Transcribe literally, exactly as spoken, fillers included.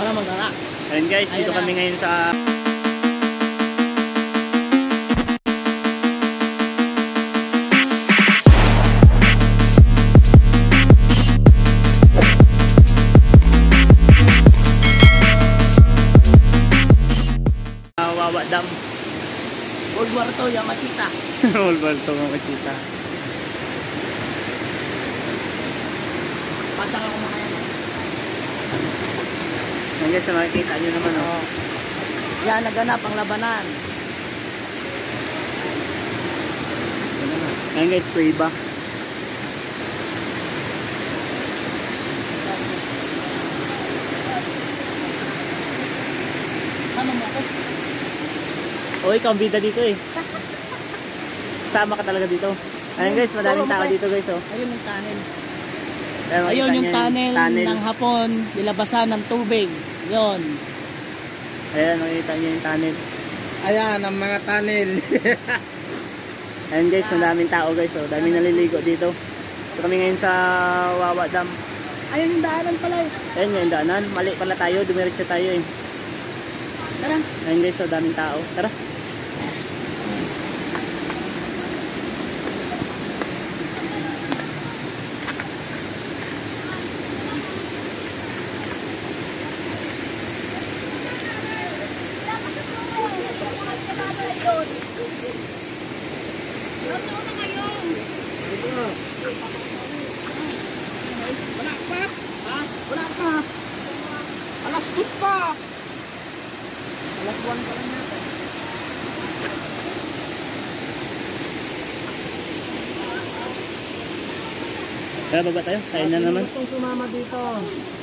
Ako na magdala. Ayun guys, dito Ayun na. kami ngayon sa Wawa Dam. World War Two, Yamashita. World War Two Yamashita. Pasang ako mga yan. Ayun guys, makikita nyo naman oh. Oh. Yan, naganap ang labanan. Ayun guys, spray ba? Sama mo ako? O, ikaw ang bida dito eh. Sama ka talaga dito. Ayun guys, madaming tao dito guys oh. Ayun yung tunnel. Ayun, Ayun makita yung nyo tunnel, tunnel ng hapon, nilabasan ng tubig. Yun. Ayan, makikita nyo yung tunnel. Ayan ang mga tunnel. Ayun guys, madaming tao guys oh. Daming naliligo dito. So kami ngayon sa Wawa Dam. Ayun yung daanan pala eh. Ayun yung daanan. Mali pala tayo, dumiretso tayo eh. Tara. Ayun guys, so daming tao. Tara. Wala pa. Ha? Wala pa. Alas dos pa. Alas one pa lang natin. Kaya baba tayo. Kain na naman. Itong sumama dito.